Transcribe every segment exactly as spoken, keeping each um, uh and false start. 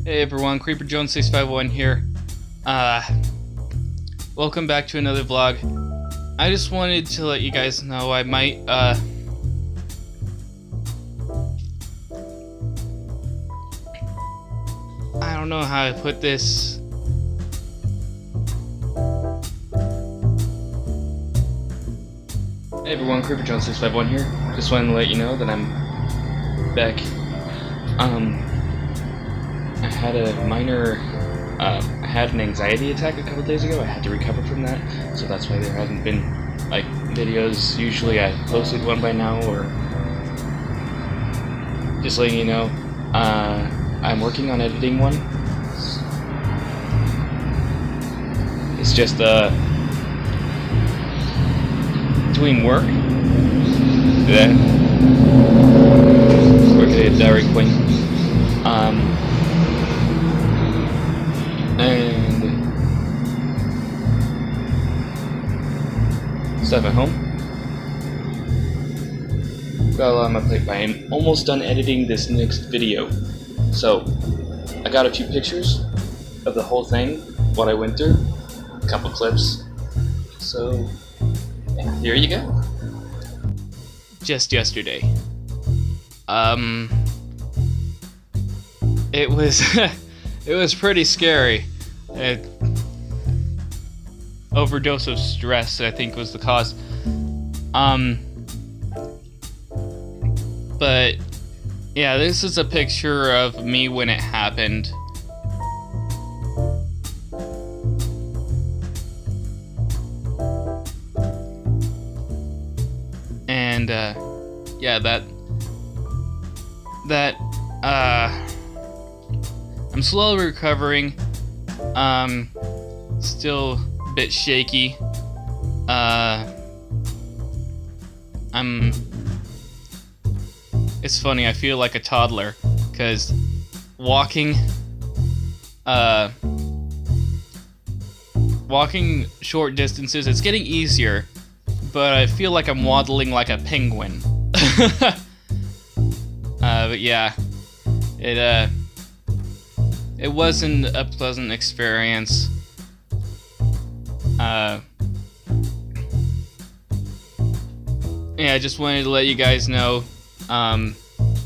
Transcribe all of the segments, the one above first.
Hey everyone, Creeper Jones six five one here. Uh, welcome back to another vlog. I just wanted to let you guys know I might, uh, I don't know how to put this. Hey everyone, Creeper Jones six five one here. Just wanted to let you know that I'm back. Um, I had a minor, uh, I had an anxiety attack a couple days ago. I had to recover from that, so that's why there hasn't been, like, videos. Usually I posted one by now, or just letting you know, uh, I'm working on editing one. It's just, uh, doing work, then working at Dairy Queen, um, and stuff at home. Got a lot on my plate, but I'm almost done editing this next video. So, I got a few pictures of the whole thing, what I went through, a couple clips, so here you go. Just yesterday, um, it was it was pretty scary. It, overdose of stress, I think, was the cause. Um, but yeah, this is a picture of me when it happened. And uh, yeah, that that uh, I'm slowly recovering. Um, still a bit shaky. Uh, I'm. It's funny. I feel like a toddler because walking, uh, walking short distances, it's getting easier. But I feel like I'm waddling like a penguin. uh, but yeah, it uh, it wasn't a pleasant experience. Uh, yeah, I just wanted to let you guys know. Um,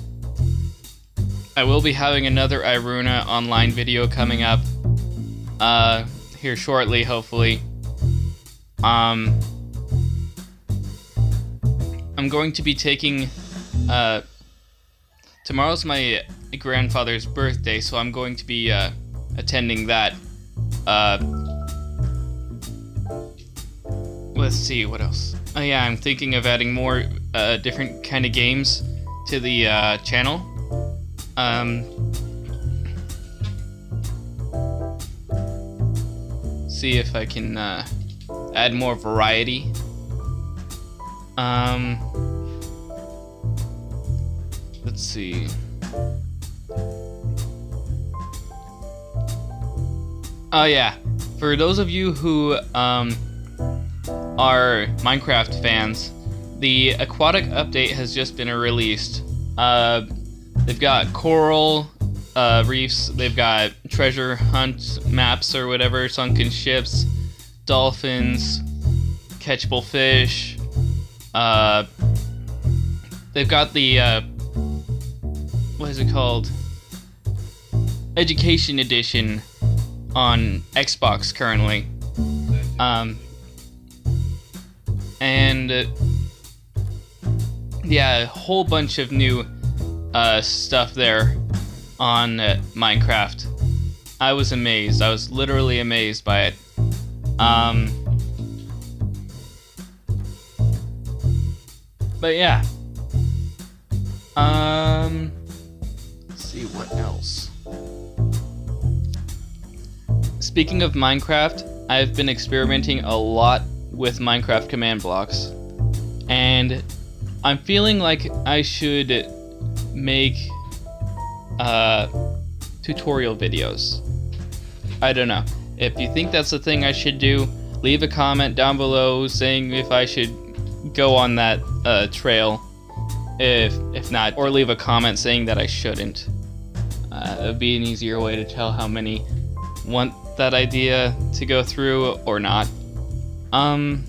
I will be having another Iruna online video coming up uh, here shortly, hopefully. Um. I'm going to be taking, uh, tomorrow's my grandfather's birthday, so I'm going to be, uh, attending that. Uh, let's see, what else? Oh yeah, I'm thinking of adding more, uh, different kind of games to the, uh, channel. Um, see if I can, uh, add more variety. Um, let's see. Oh yeah, for those of you who um, are Minecraft fans, the aquatic update has just been released. Uh, they've got coral uh, reefs, they've got treasure hunt maps or whatever, sunken ships, dolphins, catchable fish. Uh, they've got the, uh, what is it called? Education Edition on Xbox currently. Um, and, uh, yeah, a whole bunch of new, uh, stuff there on uh, Minecraft. I was amazed. I was literally amazed by it. Um... But yeah, um, let's see what else. Speaking of Minecraft, I've been experimenting a lot with Minecraft command blocks, and I'm feeling like I should make uh, tutorial videos. I don't know. If you think that's the thing I should do, leave a comment down below saying if I should go on that uh, trail, if if not, or leave a comment saying that I shouldn't. Uh, it would be an easier way to tell how many want that idea to go through or not. Um,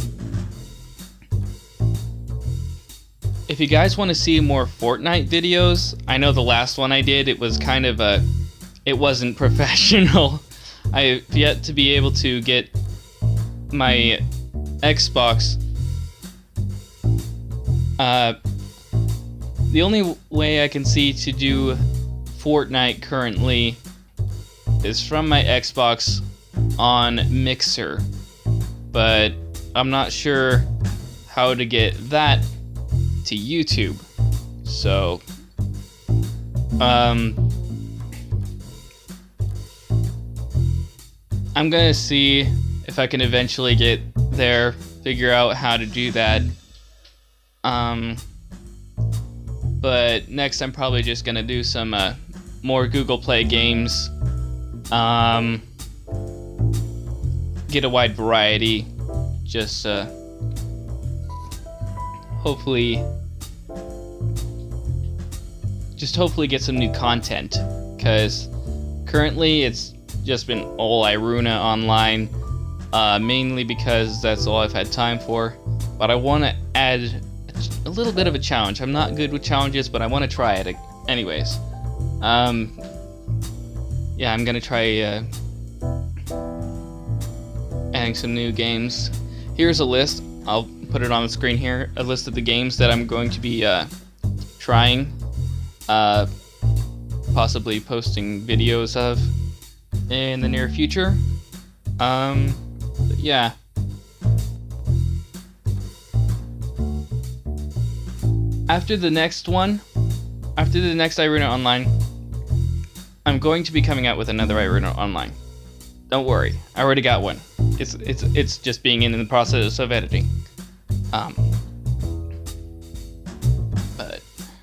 if you guys want to see more Fortnite videos, I know the last one I did, it was kind of a, it wasn't professional. I've yet to be able to get my Xbox. Uh, the only way I can see to do Fortnite currently is from my Xbox on Mixer, but I'm not sure how to get that to YouTube. So, um, I'm gonna see if I can eventually get there, figure out how to do that. Um, but next I'm probably just gonna do some uh, more Google Play games. Um, get a wide variety. Just uh, hopefully, just hopefully get some new content. Cause currently it's just been all Iruna Online, uh, mainly because that's all I've had time for. But I want to add a little bit of a challenge. I'm not good with challenges, but I want to try it anyways. Um, yeah, I'm gonna try uh, adding some new games. Here's a list. I'll put it on the screen here. A list of the games that I'm going to be uh, trying, uh, possibly posting videos of in the near future. Um, but yeah. After the next one, after the next Iruna Online, I'm going to be coming out with another Iruna Online. Don't worry, I already got one. It's it's it's just being in the process of editing. Um, but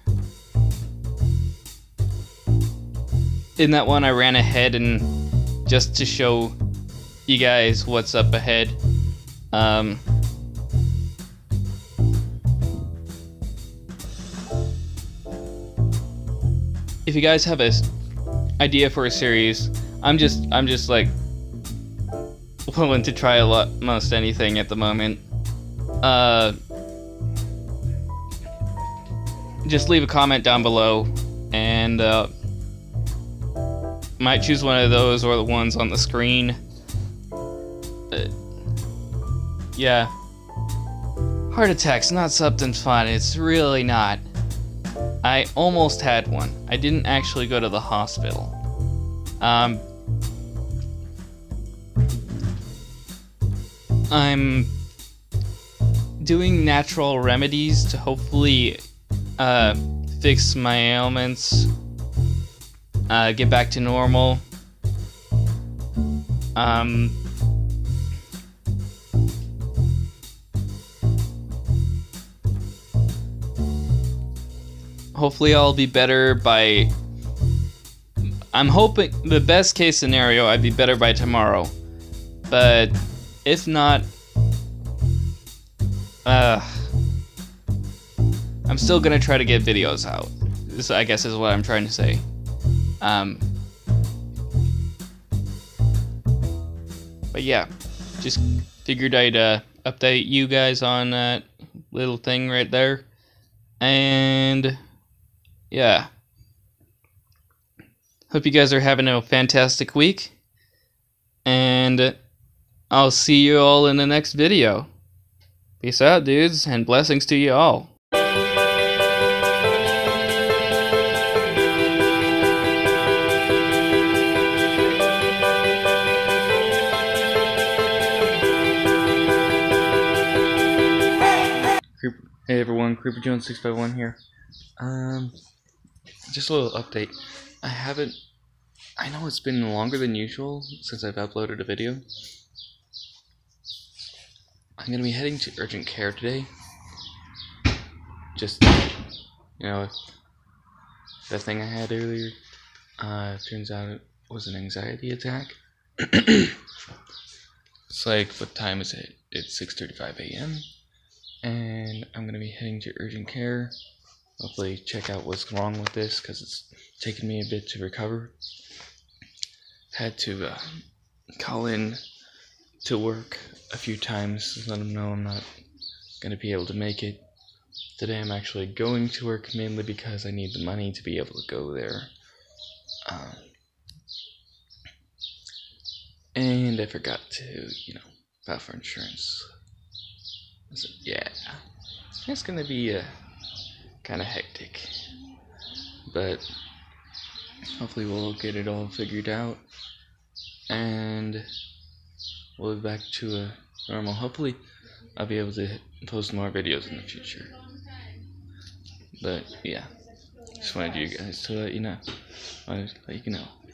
in that one, I ran ahead and just to show you guys what's up ahead. Um, if you guys have a idea for a series, I'm just I'm just like willing to try a lot most anything at the moment. Uh, just leave a comment down below, and uh, might choose one of those or the ones on the screen. But yeah, heart attack's not something fun. It's really not. I almost had one. I didn't actually go to the hospital. Um, I'm doing natural remedies to hopefully uh, fix my ailments, uh, get back to normal. Um, hopefully I'll be better by... I'm hoping the best case scenario I'd be better by tomorrow, but if not, uh, I'm still gonna try to get videos out. This, I guess, is what I'm trying to say. Um, but yeah, just figured I'd uh, update you guys on that little thing right there, and yeah. Hope you guys are having a fantastic week, and I'll see you all in the next video. Peace out, dudes, and blessings to you all. Hey everyone, Creeper Jones six five one here. Um, just a little update. I haven't, I know it's been longer than usual since I've uploaded a video. I'm going to be heading to urgent care today. Just, you know, that thing I had earlier, uh, turns out it was an anxiety attack. It's like, what time is it? It's six thirty-five a m and I'm going to be heading to urgent care. hopefully check out what's wrong with this, because it's taken me a bit to recover. Had to uh, call in to work a few times to let them know I'm not going to be able to make it. Today I'm actually going to work mainly because I need the money to be able to go there. Um, and I forgot to, you know, file for insurance. So, yeah, it's going to be uh, kind of hectic. But hopefully we'll get it all figured out. And we'll be back to a normal. Hopefully I'll be able to post more videos in the future. But yeah, just wanted you guys to let you know. I wanted to let you know.